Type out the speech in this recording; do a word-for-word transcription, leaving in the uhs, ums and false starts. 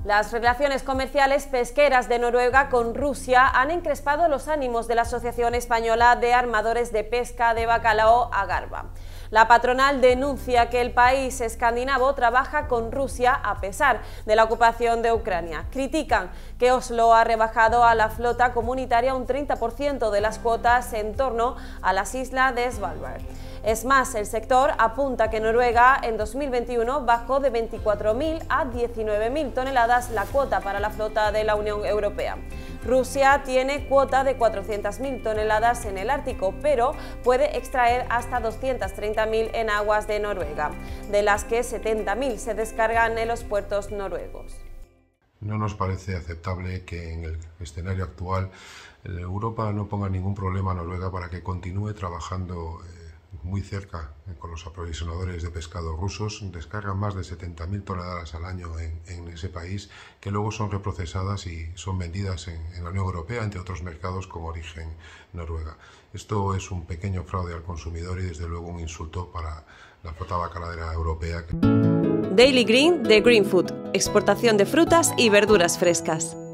Las relaciones comerciales pesqueras de Noruega con Rusia han encrespado los ánimos de la Asociación Española de Armadores de Pesca de Bacalao, Agarba. La patronal denuncia que el país escandinavo trabaja con Rusia a pesar de la ocupación de Ucrania. Critican que Oslo ha rebajado a la flota comunitaria un treinta por ciento de las cuotas en torno a las islas de Svalbard. Es más, el sector apunta que Noruega en dos mil veintiuno bajó de veinticuatro mil a diecinueve mil toneladas la cuota para la flota de la Unión Europea. Rusia tiene cuota de cuatrocientas mil toneladas en el Ártico, pero puede extraer hasta doscientas treinta mil en aguas de Noruega, de las que setenta mil se descargan en los puertos noruegos. No nos parece aceptable que en el escenario actual Europa no ponga ningún problema a Noruega para que continúe trabajando muy cerca con los aprovisionadores de pescado rusos. Descargan más de setenta mil toneladas al año en, en ese país, que luego son reprocesadas y son vendidas en, en la Unión Europea, entre otros mercados con origen Noruega. Esto es un pequeño fraude al consumidor y desde luego un insulto para la flota bacaladera europea. Daily Green de Green Food, exportación de frutas y verduras frescas.